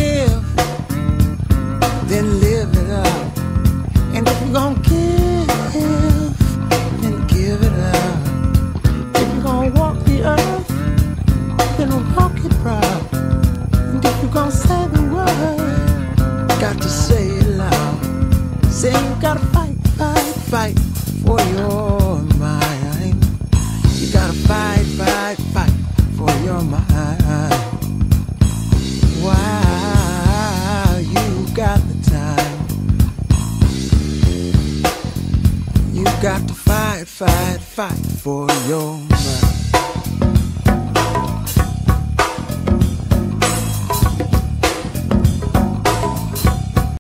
give, then live it up. And if you're gonna give, then give it up. If you're gonna walk the earth, then walk it proud. And if you're gonna say the word, got to say it loud. Say you gotta fight, fight, fight for your mind. You gotta fight, fight, fight for your mind. Wow, you got the time. You got to fight, fight, fight for your mind.